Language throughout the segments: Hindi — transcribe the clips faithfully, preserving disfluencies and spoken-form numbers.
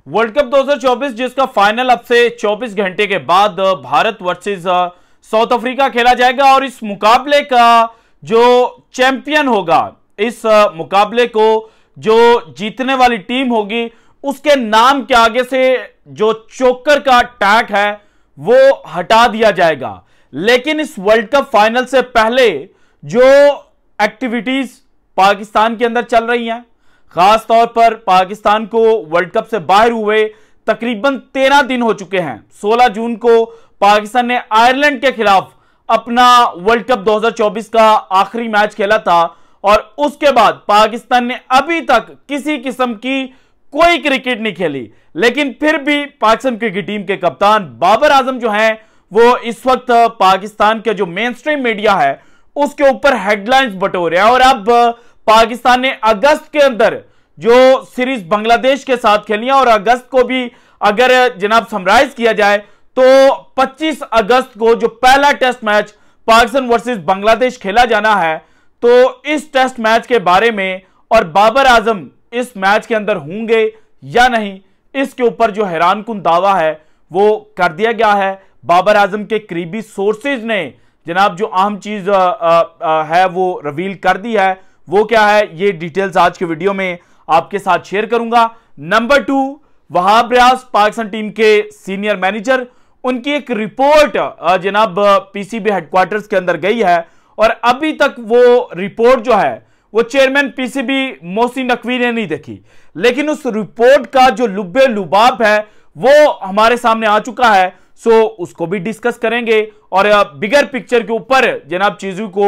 वर्ल्ड कप दो हज़ार चौबीस जिसका फाइनल अब से चौबीस घंटे के बाद भारत वर्सेस साउथ अफ्रीका खेला जाएगा और इस मुकाबले का जो चैंपियन होगा, इस मुकाबले को जो जीतने वाली टीम होगी, उसके नाम के आगे से जो चोकर का टैग है वो हटा दिया जाएगा। लेकिन इस वर्ल्ड कप फाइनल से पहले जो एक्टिविटीज पाकिस्तान के अंदर चल रही हैं, खास तौर पर पाकिस्तान को वर्ल्ड कप से बाहर हुए तकरीबन तेरह दिन हो चुके हैं। सोलह जून को पाकिस्तान ने आयरलैंड के खिलाफ अपना वर्ल्ड कप दो हज़ार चौबीस का आखिरी मैच खेला था और उसके बाद पाकिस्तान ने अभी तक किसी किस्म की कोई क्रिकेट नहीं खेली। लेकिन फिर भी पाकिस्तान क्रिकेट टीम के कप्तान बाबर आजम जो हैं वो इस वक्त पाकिस्तान के जो मेन स्ट्रीम मीडिया है उसके ऊपर हेडलाइंस बटोर रहे हैं। और अब पाकिस्तान ने अगस्त के अंदर जो सीरीज बांग्लादेश के साथ खेली है और अगस्त को भी अगर जनाब समराइज किया जाए तो पच्चीस अगस्त को जो पहला test match Pakistan versus Bangladesh खेला जाना है, तो इस टेस्ट मैच के बारे में और बाबर आजम इस मैच के अंदर होंगे या नहीं, इसके ऊपर जो हैरानकुन दावा है वो कर दिया गया है। बाबर आजम के करीबी सोर्सेज ने जनाब जो अहम चीज है वो रिवील कर दी है। वो क्या है, ये डिटेल्स आज के वीडियो में आपके साथ शेयर करूंगा। Number two, Wahab Riaz Pakistan team के सीनियर मैनेजर, उनकी एक रिपोर्ट जनाब पीसीबी हेडक्वार्टर्स के अंदर गई है और अभी तक वो रिपोर्ट जो है वो चेयरमैन पीसीबी मोहसिन नकवी ने नहीं देखी। लेकिन उस रिपोर्ट का जो लुब्बे लुबाब है वो हमारे सामने आ चुका है, सो उसको भी डिस्कस करेंगे और बिगर पिक्चर के ऊपर जनाब चीजों को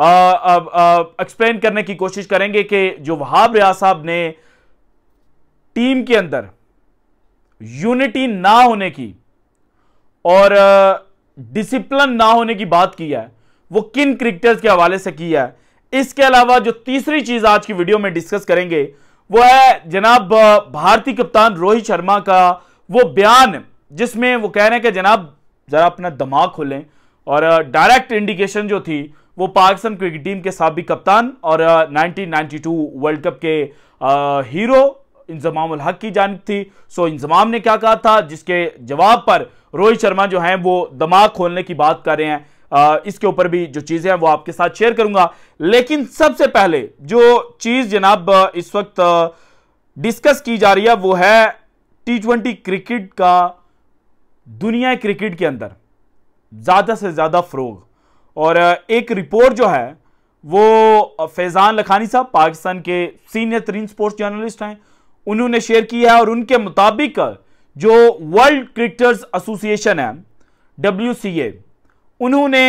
एक्सप्लेन करने की कोशिश करेंगे कि जो वहाब रियाज साहब ने टीम के अंदर यूनिटी ना होने की और डिसिप्लिन ना होने की बात की है वो किन क्रिकेटर्स के हवाले से की है। इसके अलावा जो तीसरी चीज आज की वीडियो में डिस्कस करेंगे वो है जनाब भारतीय कप्तान रोहित शर्मा का वो बयान जिसमें वो कह रहे हैं कि जनाब जरा अपना दिमाग खोलें। और डायरेक्ट इंडिकेशन जो थी वो पाकिस्तान क्रिकेट टीम के साबिक कप्तान और nineteen ninety two world cup के आ, हीरो इंजमाम उल हक की जानिब थी। सो इंजमाम ने क्या कहा था, जिसके जवाब पर रोहित शर्मा जो हैं वो दिमाग खोलने की बात कर रहे हैं। आ, इसके ऊपर भी जो चीजें हैं वो आपके साथ शेयर करूंगा। लेकिन सबसे पहले जो चीज जनाब इस वक्त डिस्कस की जा रही है वो है टी ट्वेंटी क्रिकेट का दुनिया क्रिकेट के अंदर ज्यादा से ज्यादा फरोग। और एक रिपोर्ट जो है वो फैजान लखानी साहब पाकिस्तान के सीनियर तरीन स्पोर्ट्स जर्नलिस्ट हैं, उन्होंने शेयर किया है। और उनके मुताबिक जो वर्ल्ड क्रिकेटर्स एसोसिएशन है डब्ल्यू सी ए, उन्होंने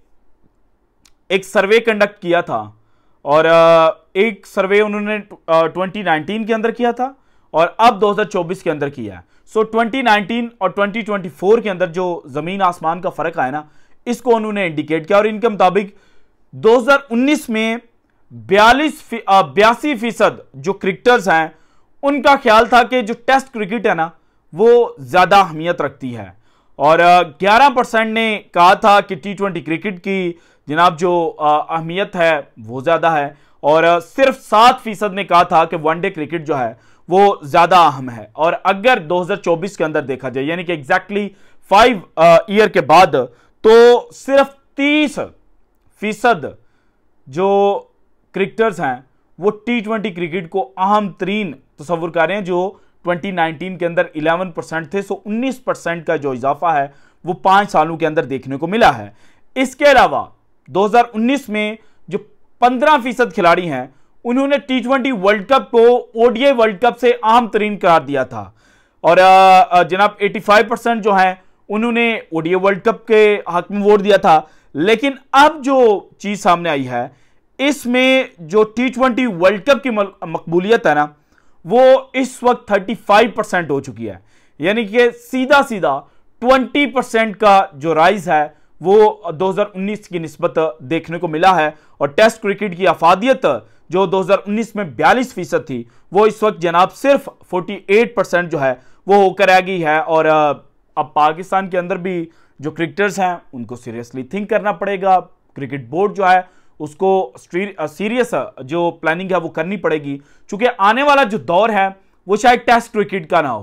एक सर्वे कंडक्ट किया था और एक सर्वे उन्होंने ट्वेंटी नाइनटीन के अंदर किया था और अब दो हज़ार चौबीस के अंदर किया है। सो ट्वेंटी नाइनटीन और ट्वेंटी ट्वेंटी फोर के अंदर जो जमीन आसमान का फर्क आया ना, इसको उन्होंने इंडिकेट किया। और इनके मुताबिक दो हज़ार उन्नीस में बयालीस बयासी फीसद जो क्रिकेटर्स हैं उनका ख्याल था कि जो टेस्ट क्रिकेट है ना वो ज्यादा अहमियत रखती है और ग्यारह परसेंट ने कहा था कि टी ट्वेंटी क्रिकेट की जनाब जो अहमियत है वो ज्यादा है और सिर्फ सात फीसद ने कहा था कि वनडे क्रिकेट जो है वो ज्यादा अहम है। और अगर दो हज़ार चौबीस के अंदर देखा जाए यानी कि एग्जैक्टली फाइव ईयर के बाद, तो सिर्फ तीस फीसद जो क्रिकेटर्स हैं वो टी ट्वेंटी क्रिकेट को अहम तरीन तस्वुर कर रहे हैं, जो ट्वेंटी नाइनटीन के अंदर इलेवन परसेंट थे। सो उन्नीस परसेंट का जो इजाफा है वो पांच सालों के अंदर देखने को मिला है। इसके अलावा दो हज़ार उन्नीस में जो पंद्रह फीसद खिलाड़ी हैं उन्होंने टी ट्वेंटी वर्ल्ड कप को ओडीआई वर्ल्ड कप से अहम तरीन करार दिया था और जनाब पचासी परसेंट जो है उन्होंने ओडीआई वर्ल्ड कप के हक में वोट दिया था। लेकिन अब जो चीज सामने आई है इसमें जो टी ट्वेंटी वर्ल्ड कप की मकबूलियत है ना वो इस वक्त पैंतीस परसेंट हो चुकी है, यानी कि सीधा सीधा बीस परसेंट का जो राइज है वो दो हज़ार उन्नीस की निस्बत देखने को मिला है। और टेस्ट क्रिकेट की अफादियत जो दो हज़ार उन्नीस में बयालीस फीसद थी वो इस वक्त जनाब सिर्फ अड़तालीस परसेंट जो है वो होकर आ गई है। और अब पाकिस्तान के अंदर भी जो क्रिकेटर्स हैं उनको सीरियसली थिंक करना पड़ेगा। क्रिकेट बोर्ड जो है उसको सीरियस जो प्लानिंग है वो करनी पड़ेगी, क्योंकि आने वाला जो दौर है वो शायद टेस्ट क्रिकेट का ना हो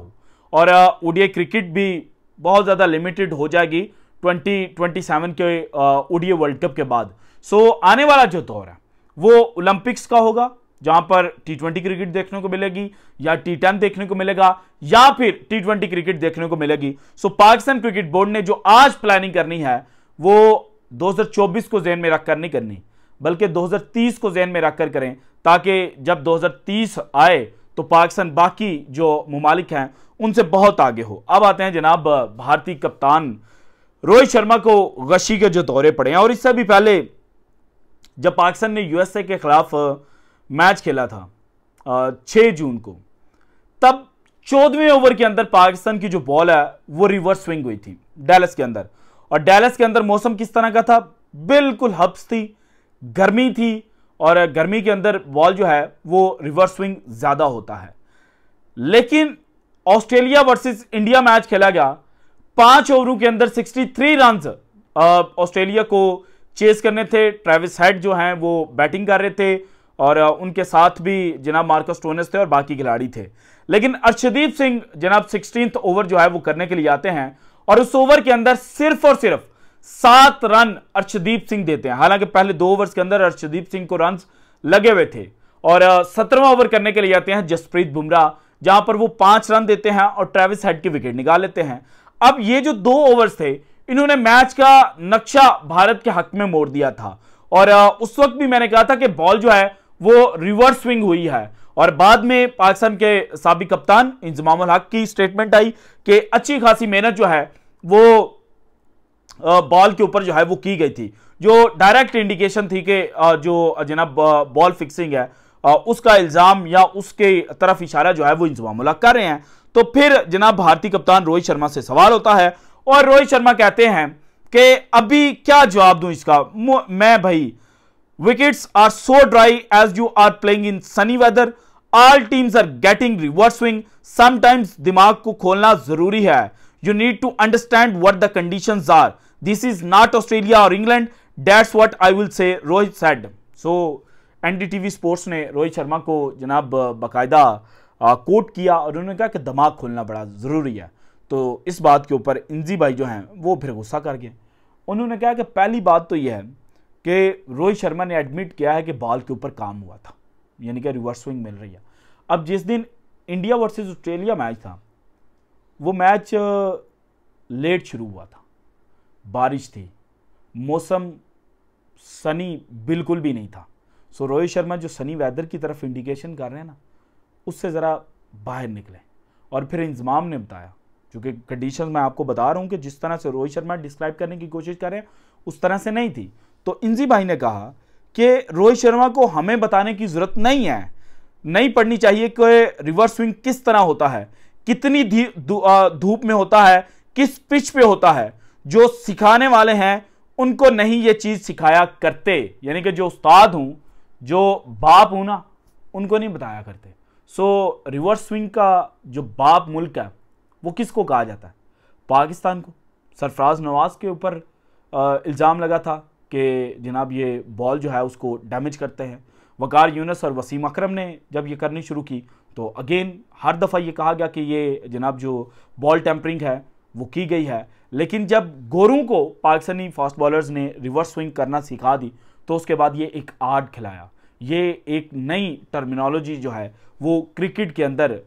और ओडीआई क्रिकेट भी बहुत ज़्यादा लिमिटेड हो जाएगी ट्वेंटी ट्वेंटी सेवन के ओडीआई वर्ल्ड कप के बाद। सो आने वाला जो दौर है वो ओलंपिक्स का होगा, जहां पर टी ट्वेंटी क्रिकेट देखने को मिलेगी या टी टेन देखने को मिलेगा या फिर टी ट्वेंटी क्रिकेट देखने को मिलेगी। सो पाकिस्तान क्रिकेट बोर्ड ने जो आज प्लानिंग करनी है वो दो हज़ार चौबीस को ज़हन में रखकर नहीं करनी, बल्कि दो हज़ार तीस को ज़हन में रखकर करें, ताकि जब दो हज़ार तीस आए तो पाकिस्तान बाकी जो ममालिक हैं उनसे बहुत आगे हो। अब आते हैं जनाब भारतीय कप्तान रोहित शर्मा को गशी के जो दौरे पड़े हैं, और इससे भी पहले जब पाकिस्तान ने यूएसए के खिलाफ मैच खेला था छह जून को, तब चौदहवें ओवर के अंदर पाकिस्तान की जो बॉल है वो रिवर्स स्विंग हुई थी डैलस के अंदर। और डैलस के अंदर मौसम किस तरह का था? बिल्कुल हब्स थी, गर्मी थी, और गर्मी के अंदर बॉल जो है वो रिवर्स स्विंग ज्यादा होता है। लेकिन ऑस्ट्रेलिया वर्सेस इंडिया मैच खेला गया, पांच ओवरों के अंदर तिरसठ रन ऑस्ट्रेलिया को चेस करने थे। ट्रेविस हेड जो हैं वो बैटिंग कर रहे थे, और उनके साथ भी जनाब मार्कस स्टोइनिस थे और बाकी खिलाड़ी थे। लेकिन अर्शदीप सिंह जनाब सोलहवें ओवर जो है वो करने के लिए आते हैं, और उस ओवर के अंदर सिर्फ और सिर्फ सात रन अर्शदीप सिंह देते हैं। हालांकि पहले दो ओवर्स के अंदर अर्शदीप सिंह को रन लगे हुए थे, और सत्रहवां ओवर करने के लिए आते हैं जसप्रीत बुमराह, जहां पर वो पांच रन देते हैं और ट्रेविस हेड की विकेट निकाल लेते हैं। अब ये जो दो ओवर्स थे, इन्होंने मैच का नक्शा भारत के हक में मोड़ दिया था, और उस वक्त भी मैंने कहा था कि बॉल जो है वो रिवर्स स्विंग हुई है। और बाद में पाकिस्तान के साबिक कप्तान इंजमाम उल हक की स्टेटमेंट आई कि अच्छी खासी मेहनत जो है वो बॉल के ऊपर जो है वो की गई थी, जो डायरेक्ट इंडिकेशन थी कि जो जनाब बॉल फिक्सिंग है उसका इल्जाम या उसके तरफ इशारा जो है वो इंजमाम उल हक कर रहे हैं। तो फिर जनाब भारतीय कप्तान रोहित शर्मा से सवाल होता है, और रोहित शर्मा कहते हैं कि अभी क्या जवाब दूं इसका, मैं भाई wickets are so dry as you are playing in sunny weather, all teams are getting reverse swing, sometimes दिमाग को खोलना जरूरी है, you need to understand what the conditions are, this is not Australia or England, that's what I will say, Rohit said। so NDTV sports ने रोहित शर्मा को जनाब बाकायदा कोट किया, और उन्होंने कहा कि दिमाग खोलना बड़ा जरूरी है। तो इस बात के ऊपर इंजी भाई जो हैं वो फिर गुस्सा कर गए। उन्होंने कहा कि पहली बात तो यह है कि रोहित शर्मा ने एडमिट किया है कि बॉल के ऊपर काम हुआ था, यानी कि रिवर्स स्विंग मिल रही है। अब जिस दिन इंडिया वर्सेस ऑस्ट्रेलिया मैच था, वो मैच लेट शुरू हुआ था, बारिश थी, मौसम सनी बिल्कुल भी नहीं था। सो रोहित शर्मा जो सनी वेदर की तरफ इंडिकेशन कर रहे हैं ना, उससे ज़रा बाहर निकले। और फिर इंजमाम ने बताया, क्योंकि कंडीशन मैं आपको बता रहा हूँ कि जिस तरह से रोहित शर्मा डिस्क्राइब करने की कोशिश कर रहे हैं उस तरह से नहीं थी। तो इंजी भाई ने कहा कि रोहित शर्मा को हमें बताने की जरूरत नहीं है, नहीं पड़नी चाहिए कि रिवर्स स्विंग किस तरह होता है, कितनी धूप में होता है, किस पिच पे होता है। जो सिखाने वाले हैं उनको नहीं ये चीज सिखाया करते, यानी कि जो उस्ताद हूं, जो बाप हूं ना, उनको नहीं बताया करते। सो रिवर्स स्विंग का जो बाप मुल्क है वो किसको कहा जाता है? पाकिस्तान को। सरफराज नवाज के ऊपर इल्ज़ाम लगा था कि जनाब ये बॉल जो है उसको डैमेज करते हैं। वकार यूनुस और वसीम अकरम ने जब ये करनी शुरू की तो अगेन हर दफ़ा ये कहा गया कि ये जनाब जो बॉल टेम्परिंग है वो की गई है। लेकिन जब गोरों को पाकिस्तानी फास्ट बॉलर्स ने रिवर्स स्विंग करना सिखा दी तो उसके बाद ये एक आर्ट खिलाया, ये एक नई टर्मिनोलॉजी जो है वो क्रिकेट के अंदर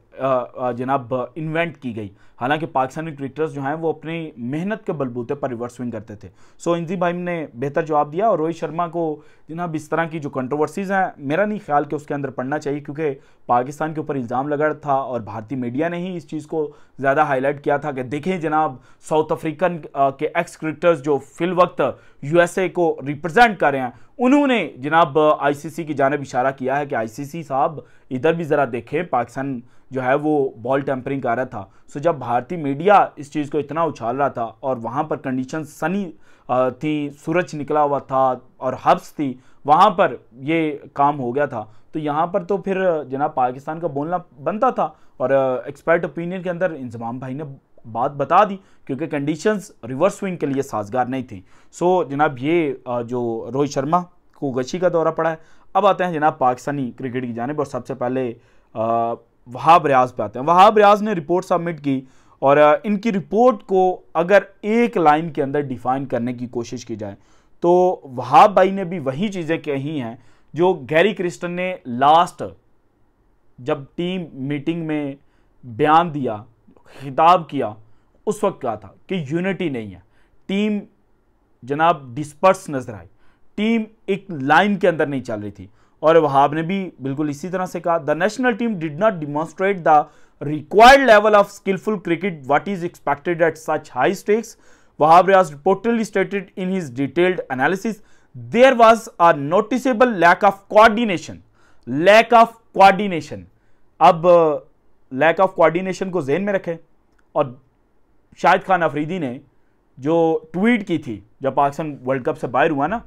जनाब इन्वेंट की गई। हालांकि पाकिस्तानी क्रिकेटर्स जो हैं वो अपनी मेहनत के बलबूते पर रिवर्स स्विंग करते थे। सो इंजी भाई ने बेहतर जवाब दिया, और रोहित शर्मा को जनाब इस तरह की जो कंट्रोवर्सीज़ हैं मेरा नहीं ख्याल कि उसके अंदर पढ़ना चाहिए, क्योंकि पाकिस्तान के ऊपर इल्ज़ाम लगा था और भारतीय मीडिया ने ही इस चीज़ को ज़्यादा हाईलाइट किया था कि देखें जनाब साउथ अफ्रीकन के एक्स क्रिकेटर्स जो फिल वक्त यूएसए को रिप्रेजेंट कर रहे हैं, उन्होंने जनाब आईसीसी की जानिब इशारा किया है कि आईसीसी साहब इधर भी ज़रा देखें, पाकिस्तान जो है वो बॉल टेम्परिंग कर रहा था। सो जब भारतीय मीडिया इस चीज़ को इतना उछाल रहा था और वहाँ पर कंडीशन सनी थी, सूरज निकला हुआ था और हब्स थी, वहाँ पर ये काम हो गया था। तो यहाँ पर तो फिर जनाब पाकिस्तान का बोलना बनता था, और एक्सपर्ट ओपिनियन के अंदर इंजमाम भाई ने बात बता दी, क्योंकि कंडीशंस रिवर्स स्विंग के लिए साजगार नहीं थी। सो जनाब ये जो रोहित शर्मा को गशी का दौरा पड़ा है। अब आते हैं जनाब पाकिस्तानी क्रिकेट की जानिब, और सबसे पहले वहाब रियाज पे आते हैं। वहाब रियाज ने रिपोर्ट सबमिट की और इनकी रिपोर्ट को अगर एक लाइन के अंदर डिफाइन करने की कोशिश की जाए तो वहाब भाई ने भी वही चीज़ें कही हैं जो गैरी क्रिस्टन ने लास्ट जब टीम मीटिंग में बयान दिया, खिताब किया, उस वक्त कहा था कि यूनिटी नहीं है, टीम जनाब डिस्पर्स नजर आई, टीम एक लाइन के अंदर नहीं चल रही थी। और वहाब ने भी बिल्कुल इसी तरह से कहा, the national team did not demonstrate the required level of skilful cricket what is expected at such high stakes. Wahab Riaz reportedly stated in his detailed analysis there was a noticeable lack of coordination. Lack of coordination. अब lack of coordination को ज़हन में रखें। और शाहिद खान अफरीदी ने जो ट्वीट की थी जब पाकिस्तान वर्ल्ड कप से बाहर हुआ ना,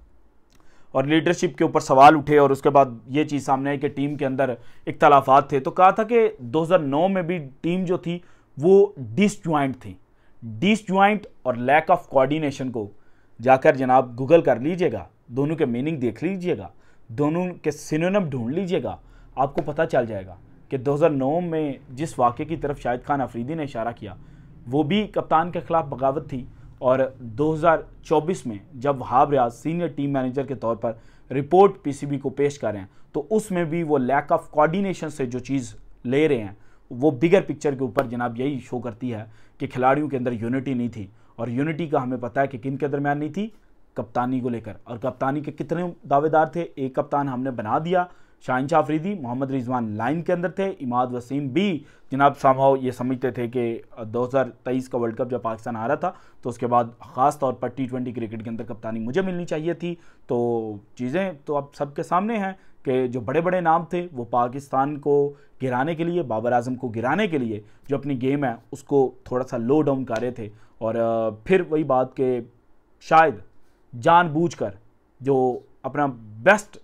और लीडरशिप के ऊपर सवाल उठे और उसके बाद ये चीज़ सामने आई कि टीम के अंदर इख्तलाफात थे, तो कहा था कि दो हज़ार नौ में भी टीम जो थी वो डिसजॉइंट थी। डिसजॉइंट और लैक ऑफ कोऑर्डिनेशन को जाकर जनाब गूगल कर लीजिएगा, दोनों के मीनिंग देख लीजिएगा, दोनों के सिनोनिम ढूंढ लीजिएगा, आपको पता चल जाएगा कि दो हज़ार नौ में जिस वाक़े की तरफ शाहिद खान अफरीदी ने इशारा किया वो भी कप्तान के खिलाफ बगावत थी। और दो हज़ार चौबीस में जब Wahab Riaz senior team manager के तौर पर रिपोर्ट पीसीबी को पेश कर रहे हैं तो उसमें भी वो लैक ऑफ कोऑर्डिनेशन से जो चीज़ ले रहे हैं वो बिगर पिक्चर के ऊपर जनाब यही शो करती है कि खिलाड़ियों के अंदर यूनिटी नहीं थी। और यूनिटी का हमें पता है कि किन के दरमियान नहीं थी, कप्तानी को लेकर। और कप्तानी के कितने दावेदार थे, एक कप्तान हमने बना दिया शाहिन शाह अफरीदी, मोहम्मद रिजवान लाइन के अंदर थे, इमाद वसीम भी जनाब समहाउ ये समझते थे कि दो हज़ार तेईस का वर्ल्ड कप जब पाकिस्तान आ रहा था तो उसके बाद ख़ास तौर पर टी ट्वेंटी क्रिकेट के अंदर कप्तानी मुझे मिलनी चाहिए थी। तो चीज़ें तो अब सबके सामने हैं कि जो बड़े बड़े नाम थे वो पाकिस्तान को गिराने के लिए, बाबर आजम को गिराने के लिए जो अपनी गेम है उसको थोड़ा सा लो डाउन कर रहे थे। और फिर वही बात कि शायद जानबूझकर जो अपना बेस्ट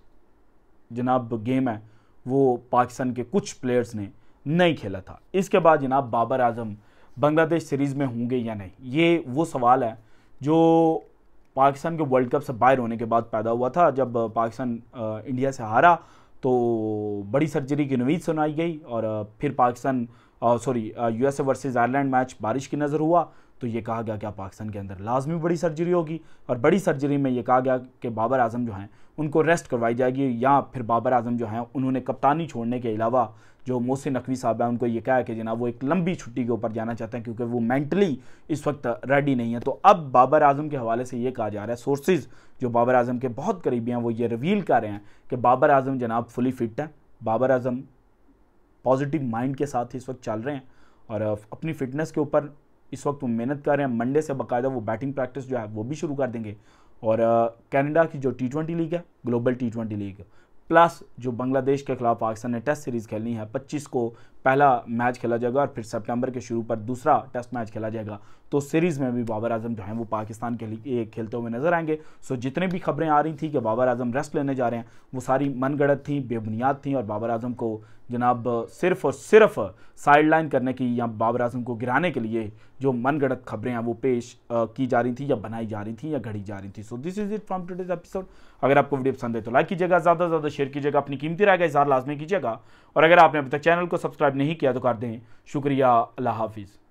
जनाब गेम है वो पाकिस्तान के कुछ प्लेयर्स ने नहीं खेला था। इसके बाद जनाब बाबर आजम बांग्लादेश सीरीज़ में होंगे या नहीं, ये वो सवाल है जो पाकिस्तान के वर्ल्ड कप से बाहर होने के बाद पैदा हुआ था। जब पाकिस्तान इंडिया से हारा तो बड़ी सर्जरी की नवीद सुनाई गई और फिर Pakistan sorry USA versus Ireland match बारिश की नज़र हुआ तो ये कहा गया कि पाकिस्तान के अंदर लाजमी बड़ी सर्जरी होगी। और बड़ी सर्जरी में ये कहा गया कि बाबर आजम जो हैं उनको रेस्ट करवाई जाएगी, या फिर बाबर आजम जो हैं उन्होंने कप्तानी छोड़ने के अलावा जो मोहसिन नकवी साहब हैं उनको ये कहा है कि जनाब वो एक लंबी छुट्टी के ऊपर जाना चाहते हैं क्योंकि वो मेंटली इस वक्त रेडी नहीं है। तो अब बाबर आजम के हवाले से ये कहा जा रहा है, सोर्सेज जो बाबर आजम के बहुत करीबी हैं वो ये रिवील कर रहे हैं कि बाबर आजम जनाब फुली फिट हैं, बाबर आजम पॉजिटिव माइंड के साथ इस वक्त चल रहे हैं और अपनी फिटनेस के ऊपर इस वक्त वो मेहनत कर रहे हैं। मंडे से बाकायदा वो बैटिंग प्रैक्टिस जो है वो भी शुरू कर देंगे। और कनाडा की जो टी ट्वेंटी लीग है, global T twenty league, plus जो बांग्लादेश के खिलाफ पाकिस्तान ने टेस्ट सीरीज़ खेलनी है, पच्चीस को पहला मैच खेला जाएगा और फिर सितंबर के शुरू पर दूसरा टेस्ट मैच खेला जाएगा। तो सीरीज़ में भी बाबर आजम जो हैं वो पाकिस्तान के लिए खेलते हुए नजर आएंगे। सो जितने भी खबरें आ रही थी कि बाबर आजम रेस्ट लेने जा रहे हैं वो सारी मनगढ़ंत थी, बेबुनियाद थी और बाबर आजम को जनाब सिर्फ और सिर्फ साइड लाइन करने की या बाबर आजम को गिराने के लिए जो मनगढ़ंत खबरें हैं वो पेश आ, की जा रही थी या बनाई जा रही थी या घड़ी जा रही थी। So this is it from today's episode. अगर आपको वीडियो पसंद है तो लाइक कीजिएगा, ज़्यादा से ज़्यादा शेयर कीजिएगा, अपनी कीमती राय का इज़हार लाजमी कीजिएगा और अगर आपने अभी तक चैनल को सब्सक्राइब नहीं किया तो कर दें। शुक्रिया, अल्लाह हाफिज़।